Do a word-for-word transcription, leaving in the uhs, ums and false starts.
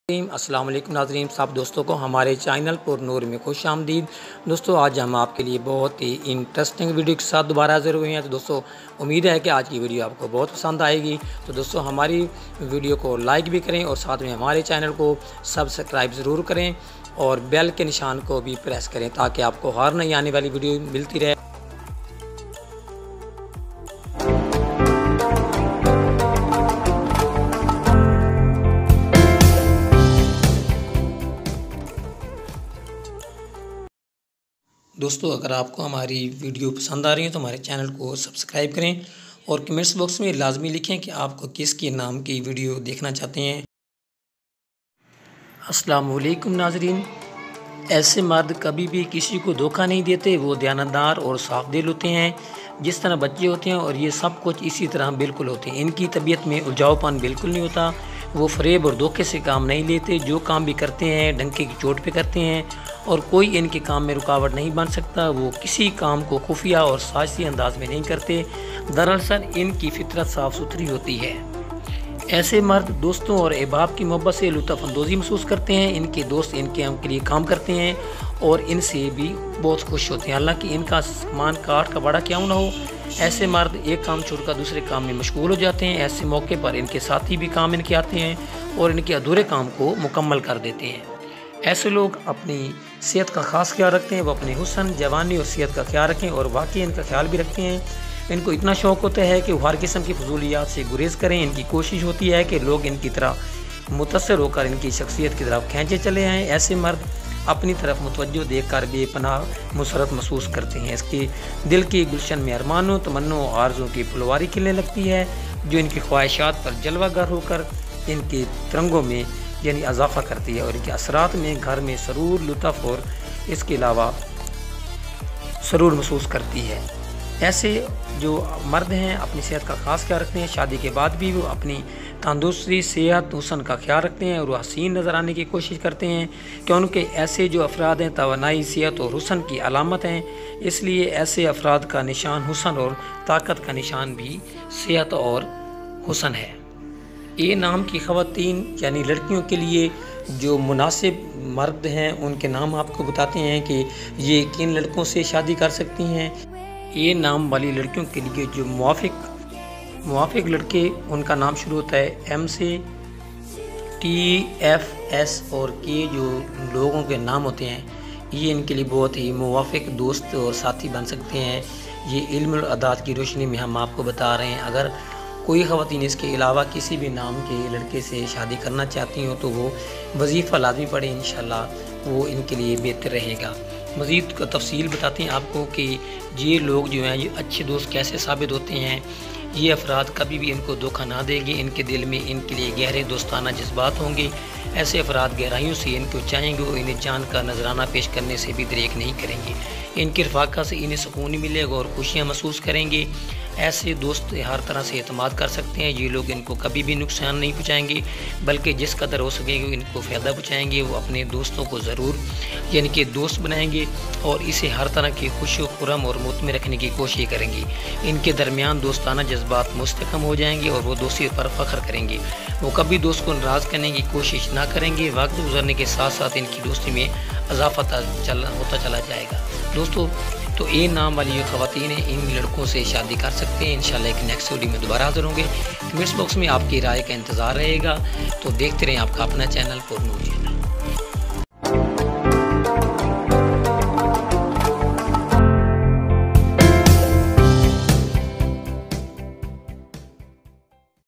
अस्सलाम वालेकुम नाज़रीन, सब दोस्तों को हमारे चैनल पर नूर में खुश आमदीद। दोस्तों आज हम आपके लिए बहुत ही इंटरेस्टिंग वीडियो के साथ दोबारा हाजिर हुए हैं। तो दोस्तों उम्मीद है कि आज की वीडियो आपको बहुत पसंद आएगी। तो दोस्तों हमारी वीडियो को लाइक भी करें और साथ में हमारे चैनल को सब्सक्राइब ज़रूर करें और बेल के निशान को भी प्रेस करें ताकि आपको हर नई आने वाली वीडियो मिलती रहे। दोस्तों अगर आपको हमारी वीडियो पसंद आ रही है तो हमारे चैनल को सब्सक्राइब करें और कमेंट्स बॉक्स में लाजमी लिखें कि आपको किसके नाम की वीडियो देखना चाहते हैं। अस्सलाम वालेकुम नाज़रीन, ऐसे मर्द कभी भी किसी को धोखा नहीं देते। वो दयानतदार और साफ दिल होते हैं, जिस तरह बच्चे होते हैं, और ये सब कुछ इसी तरह बिल्कुल होते हैं। इनकी तबीयत में उलझावपन बिल्कुल नहीं होता। वो फरेब और धोखे से काम नहीं लेते। जो काम भी करते हैं डंके की चोट पे करते हैं और कोई इनके काम में रुकावट नहीं बन सकता। वो किसी काम को खुफिया और साजिशी अंदाज में नहीं करते। दरअसल इनकी फितरत साफ़ सुथरी होती है। ऐसे मर्द दोस्तों और अहबाब की मोहब्बत से लुत्फ़अंदोज़ी महसूस करते हैं। इनके दोस्त इनके हम के लिए काम करते हैं और इनसे भी बहुत खुश होते हैं। हालांकि इनका सामान काट का बड़ा क्यों ना हो, ऐसे मर्द एक काम छोड़कर दूसरे काम में मशगूल हो जाते हैं। ऐसे मौके पर इनके साथी भी काम इनके आते हैं और इनके अधूरे काम को मुकम्मल कर देते हैं। ऐसे लोग अपनी सेहत का ख़ास ख्याल रखते हैं। वो अपने हुस्न, जवानी और सेहत का ख्याल रखें और वाकई इनका ख्याल भी रखते हैं। इनको इतना शौक़ होता है कि वो हर किस्म की फजूलियात से गुरेज करें। इनकी कोशिश होती है कि लोग इनकी तरह मुतासर होकर इनकी शख्सियत की तरफ खींचे चले आएँ। ऐसे मर्द अपनी तरफ मुतवज्जो देखकर बेपनाह मुसरत महसूस करते हैं। इसके दिल की गुलशन में अरमानों, तमन्नों और आरज़ों की फुलवारी खिलने लगती है, जो इनकी ख्वाहिशात पर जलवागर होकर इनके तिरंगों में यानी इजाफा करती है और इनके असरात में घर में सरूर, लुत्फ़ और इसके अलावा सरूर महसूस करती है। ऐसे जो मर्द हैं अपनी सेहत का ख़ास ख्याल रखते हैं। शादी के बाद भी वो अपनी तंदुरुस्ती, सेहत, हुस्न का ख्याल रखते हैं और वो हसीन नज़र आने की कोशिश करते हैं कि उनके ऐसे जो अफराद हैं तवानाई, सेहत और हुस्न की अलामत हैं। इसलिए ऐसे अफराद का निशान हुस्न और ताकत का निशान भी सेहत और हुस्न है। ए नाम की ख़वातीन यानी लड़कियों के लिए जो मुनासिब मर्द हैं उनके नाम आपको बताते हैं कि ये किन लड़कों से शादी कर सकती हैं। ए नाम वाली लड़कियों के लिए जो मुवाफिक मुवाफिक लड़के उनका नाम शुरू होता है एम से। टी, एफ, एस और के जो लोगों के नाम होते हैं ये इनके लिए बहुत ही मुवाफिक दोस्त और साथी बन सकते हैं। ये इल्म और अदात की रोशनी में हम आपको बता रहे हैं। अगर कोई ख़वातीन इसके अलावा किसी भी नाम के लड़के से शादी करना चाहती हो तो वो वजीफ़ा लाजमी पढ़े, इंशाल्लाह वो इनके लिए बेहतर रहेगा। मज़ीद का तफसील बताते हैं आपको कि ये लोग जो हैं ये अच्छे दोस्त कैसे साबित होते हैं। ये अफराद कभी भी इनको धोखा ना देंगे। इनके दिल में इनके लिए गहरे दोस्ताना जज्बात होंगे। ऐसे अफराद गहराइयों से इनको चाहेंगे और इन्हें जान का नजराना पेश करने से भी दरेक नहीं करेंगे। इनकी रफ़ाक़त से इन्हें सुकून मिलेगा और खुशियाँ महसूस करेंगे। ऐसे दोस्त हर तरह से एतमाद कर सकते हैं। ये लोग इनको कभी भी नुकसान नहीं पहुँचाएँगे, बल्कि जिस कदर हो सकेगा इनको फ़ायदा पहुँचाएँगे। वो अपने दोस्तों को ज़रूर यानी कि दोस्त बनाएंगे और इसे हर तरह की खुशी, खुरम और मुतमिन रखने की कोशिश करेंगे। इनके दरमियान दोस्ताना जज्बात मुस्तकम हो जाएंगे और वो दोस्ती पर फ़ख्र करेंगे। वो कभी दोस्त को नाराज़ करने की कोशिश ना करेंगे। वक्त गुजरने के साथ साथ इनकी दोस्ती में इजाफा चल होता चला जाएगा। दोस्तों तो ए नाम वाली जो ख़वातीन हैं इन लड़कों से शादी कर सकते हैं। इंशाल्लाह एक नेक्स्ट वीडियो में दोबारा हाज़िर होंगे। कमेंट्स बॉक्स में आपकी राय का इंतज़ार रहेगा। तो देखते रहें आपका अपना चैनल पुरनूर चैनल।